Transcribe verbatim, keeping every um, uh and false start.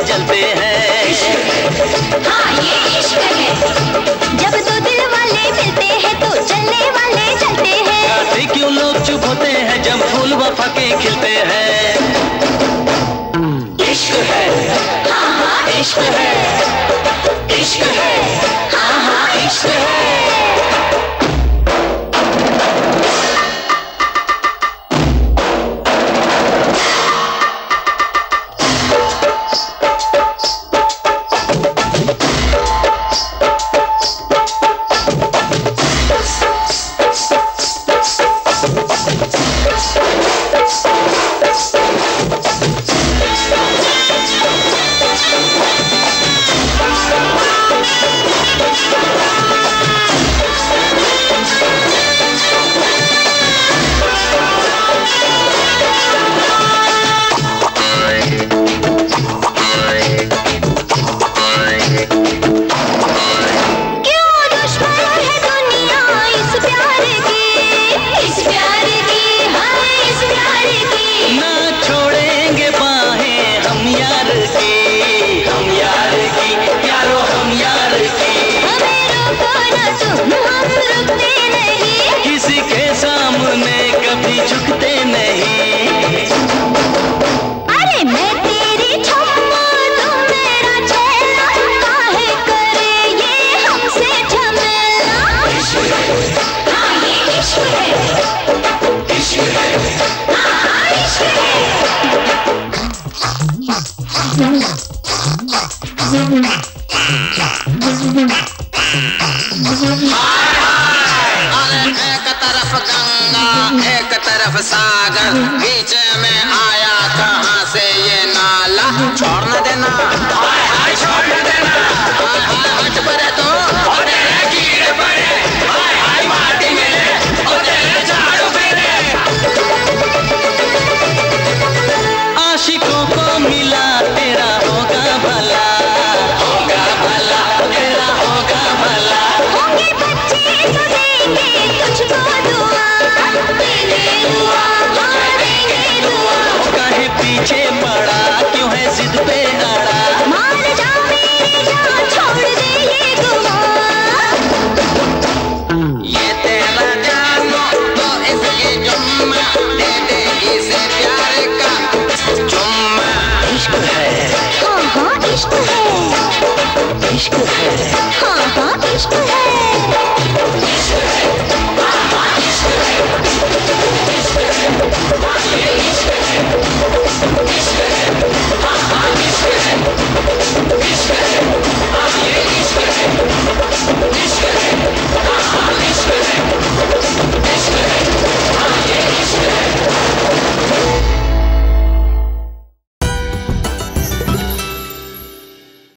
जलते हैं। हाँ ये इश्क है, जब दो दिल वाले मिलते हैं तो जलने वाले जलते हैं। गाते क्यों लोग चुप होते हैं जब फूल वफा के खिलते हैं। इश्क है, हाँ हाँ इश्क है, इश्क है, हाँ हाँ इश्क है। सागर बीच में आया कहाँ से ये नाला, छोड़ न देना, हाय हाय छोड़ न देना, हाय हाय हट पड़े तो ओ तेरे कीड़े पड़े, हाय हाय माटी मिले ओ तेरे झाड़ू फिरे। आशिकों को मिला तेरा होगा भला, होगा भला तेरा होगा भला। होंगे बच्चे तो देंगे तुझको दुआ, देंगे दुआ, हाँ देंगे दुआ। काहे पीछे पड़ा क्यों है जिद पे अड़ा, मान जा मेरी जान छोड़ दे ये दुआ। ये तेरा जानो तो इसकी जुम्मा दे दे इसे प्यार का जुम्मा। इश्क है, हाँ हाँ इश्क है, इश्क है, हाँ हाँ इश्क है, इश्क है, हाँ हाँ इश्क है।